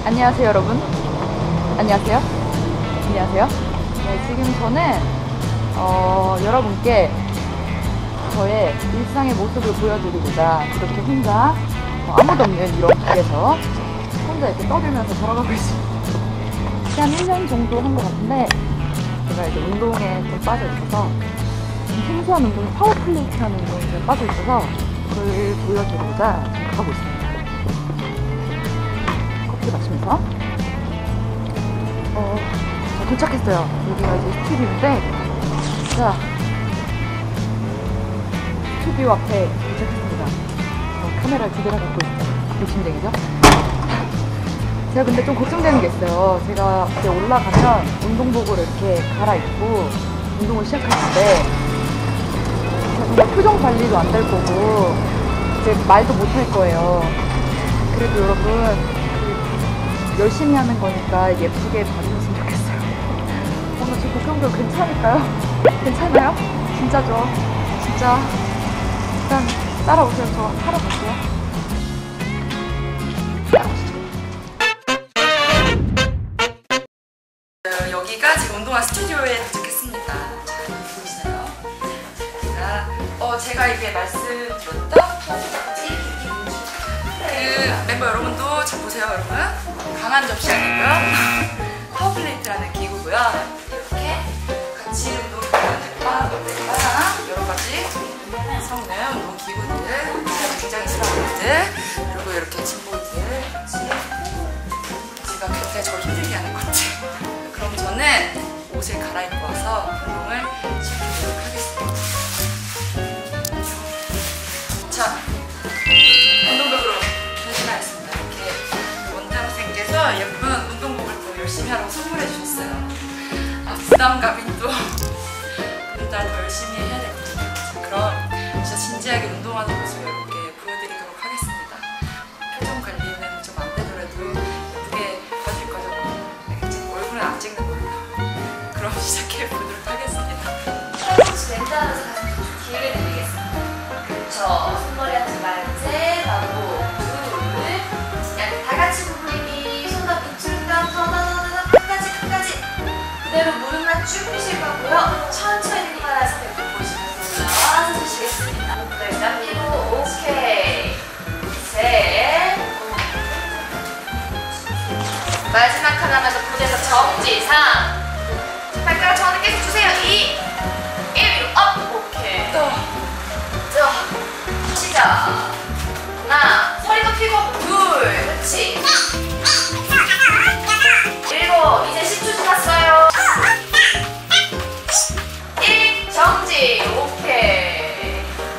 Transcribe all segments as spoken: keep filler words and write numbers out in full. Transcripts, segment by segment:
안녕하세요 여러분. 안녕하세요. 안녕하세요. 네, 지금 저는 어, 여러분께 저의 일상의 모습을 보여드리고자 그렇게 혼자 어, 아무도 없는 이런 길에서 혼자 이렇게 떠들면서 걸어가고 있습니다. 한 일 년 정도 한 것 같은데 제가 이제 운동에 좀 빠져 있어서 좀 생소한 운동, 파워플레이트라는 운동에 좀 빠져 있어서 그걸 보여드리고자 지금 가고 있습니다. 커피 마시면서 어, 자, 도착했어요. 여기가 이제 스튜디오인데, 자, 스튜디오 앞에 도착했습니다. 어, 카메라를 두 개나 갖고 있어요. 욕심쟁이죠? 제가 근데 좀 걱정되는 게 있어요. 제가 이제 올라가면 운동복을 이렇게 갈아입고 운동을 시작할 텐데 정말 표정 관리도 안 될 거고 이제 말도 못 할 거예요. 그래도 여러분 열심히 하는 거니까 예쁘게 봐주셨으면 좋겠어요. 오늘 저 복근교 괜찮을까요? 괜찮아요? 진짜죠? 진짜 일단 따라오세요. 저 하러 갈게요. 여기가 지금 운동화 스튜디오에 도착했습니다. 자, 보이시나요? 제가, 어, 제가 이게 말씀드렸던 그 멤버 여러분도 잘 보세요, 여러분. 강한 접시 아니고요. 파워플레이트라는 기구고요. 이렇게 같이 운동을 하는 바벨이랑 여러 가지 성능 운동 기구들, 굉장히 싫어하는 것들, 그리고 이렇게 짐볼들 같이 제가 굉장히 저를 힘들게 하는 것들. 그럼 저는 옷을 갈아입고 와서 운동을 시작하도록 하겠습니다. 자, 운동복으로 변신하였습니다. 이렇게 원장생께서 예쁜 운동복을 또 열심히 하라고 선물해 주셨어요. 아, 부담감이 또 오늘따라 더 열심히 해야 되거든요. 자, 그럼 진짜 진지하게 운동하는 모습을 이렇게 보여드리도록 하겠습니다. 표정 관리는 좀 안 되더라도 예쁘게 봐줄 거죠? 알겠지? 얼굴은 안 찍는 걸로. 그럼 시작해 보도록 하겠습니다. 팔꿈치 왼쪽으로 기회를 드리겠습니다. 그렇죠. 손머리 하지 말고 셋 하고 둘. 양 다 같이 구부리기. 손 앞에 줄까 더더더더 끝까지 끝까지. 그대로 무릎만 쭉 펴실 거고요. 천천히 일어나서 배꼽 보시면서 올라와서 주시겠습니다. 일단 펴고 오케이. 셋. 마지막 하나만 더 보내서 정지. 삼. 발가락 저는 계속 주세요. 이. 일. 위로 업. 오케이. 또. 또. 시작. 하나. 허리도 펴고. 둘. 그렇지. 일곱. 이제 십 초 지났어요. 일. 정지. 오케이.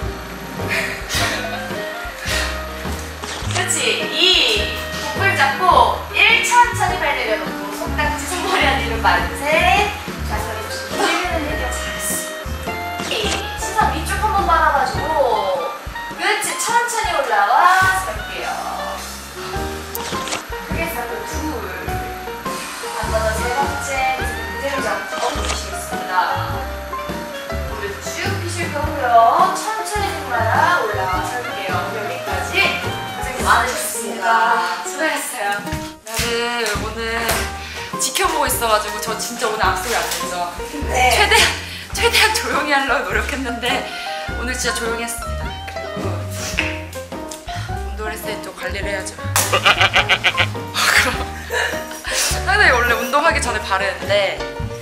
그렇지. 이. 복부를 잡고 일. 천천히 발 내려놓고 손깍지 손머리 한 뒤로 만세. 자세히 조심. 일면은 얘기가 잘했어. 이. 시선 위쪽 한번 바라봐주고 그렇지. 천천히 올라와 설게요. 크게 잡고 둘. 한 번 더 세 번째. 그대로 잡고 엎으시겠습니다. 무릎 쭉 펴실 거고요. 천천히 정말 올라와 설게요. 여기까지 고생 많으셨습니다. 수고하셨어요. 나를 오늘 지켜보고 있어가지고 저 진짜 오늘 악소리 안 냈죠. 네. 최대, 최대한 조용히 하려고 노력했는데 오늘 진짜 조용히 했습니다. 그리고 운동을 했을 때 또 관리를 해야죠. 그럼 상당히 원래 운동하기 전에 바르는데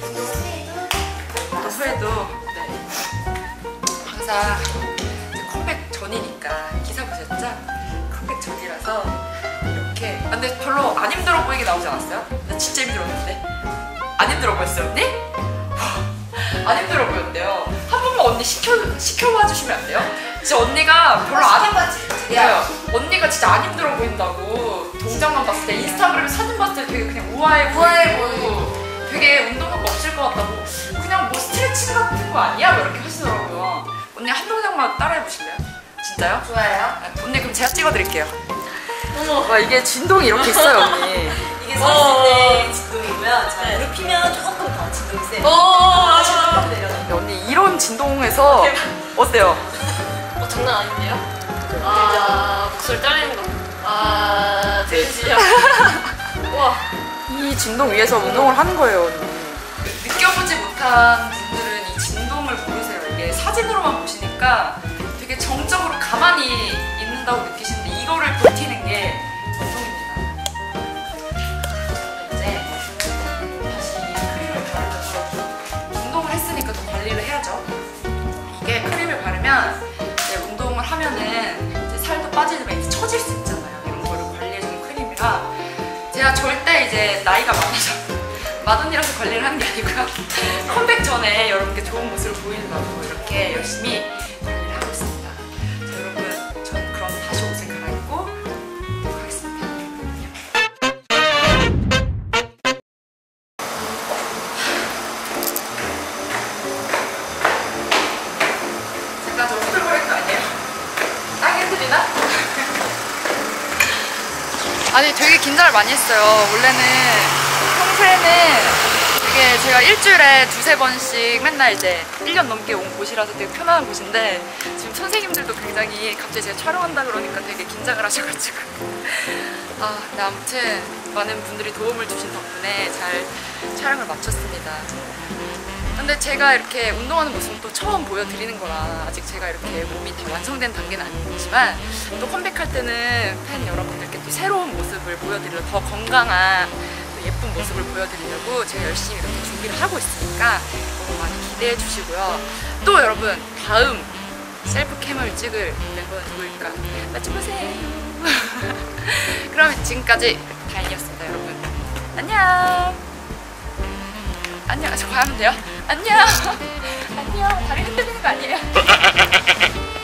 또 후에도 네. 항상 이제 컴백 전이니까 기사 보셨죠? 컴백 전이라서 이렇게 아, 근데 별로 안 힘들어 보이게 나오지 않았어요? 나 진짜 힘들었는데 안 힘들어 보였어요 언니? 안 힘들어 보였대요. 한 번만 언니 시켜, 시켜봐 주시면 안 돼요? 진짜 언니가 별로 안 힘들어요. 언니가 진짜 안 힘들어 보인다고 동작만 봤을 때 인스타그램 사진 봤을 때 되게 그냥 우아해 보이고, 우아해 보이고 되게 운동할 거 없을 것 같다고 그냥 뭐 스트레칭 같은 거 아니야? 뭐 이렇게 하시더라고요. 언니 한 동작만 따라해 보실래요? 진짜요? 좋아요. 언니 그럼 제가 찍어드릴게요. 어머, 와 이게 진동이 이렇게 있어요 언니. 이게 서 있을 때 진동이고요. 자, 네. 무릎 피면 조금 더 진동이 세요. 오, 조금 내려놔요. 언니 이런 진동에서 어때요? 어, 장난 아닌데요? 아, 목소리 떨리는 거. 아, 되게 진짜. 와, 이 진동 위에서 운동을 하는 거예요. 느껴보지 못한 분들은 이 진동을 모르세요. 이게 사진으로만 보시니까 되게 정적으로 가만히 있는다고 느끼시는데 이거를 버티는 게 운동입니다. 이제 다시 크림을 바르면서 운동을 했으니까 또 관리를 해야죠. 이게 크림을 바르면 이제 운동을 하면은 이제 살도 빠지지만 이제 처질 수 있잖아요. 이런 거를 관리해주는 크림이라 제가 절대 이제 나이가 많아서 마흔이라서 관리를 하는 게 아니고요. 컴백 전에 여러분께 좋은 모습을 보이려고 이렇게 열심히 관리를 하고 있습니다. 자, 여러분, 전 그럼 다시 옷을 갈아입고 오도록 하겠습니다. 잠깐 저 후들거릴 거 아니에요? 딱 흔들리나? 아니 되게 긴장을 많이 했어요. 원래는 평소에는 이게 제가 일주일에 두세 번씩 맨날 이제 일 년 넘게 온 곳이라서 되게 편안한 곳인데 지금 선생님들도 굉장히 갑자기 제가 촬영한다 그러니까 되게 긴장을 하셔가지고 아 근데 아무튼 많은 분들이 도움을 주신 덕분에 잘 촬영을 마쳤습니다. 근데 제가 이렇게 운동하는 모습은 또 처음 보여드리는 거라 아직 제가 이렇게 몸이 다 완성된 단계는 아니지만 또 컴백할 때는 팬 여러분들께 또 새로운 모습을 보여드리려고 더 건강한 또 예쁜 모습을 보여드리려고 제가 열심히 이렇게 준비를 하고 있으니까 너무 많이 기대해 주시고요. 또 여러분 다음 셀프캠을 찍을 멤버는 누구일까 맞춰보세요. 그럼 지금까지 다인이었습니다. 여러분 안녕. 안녕. 저 가면 돼요? 안녕. 안녕. 다리 흔들리는 거 아니에요?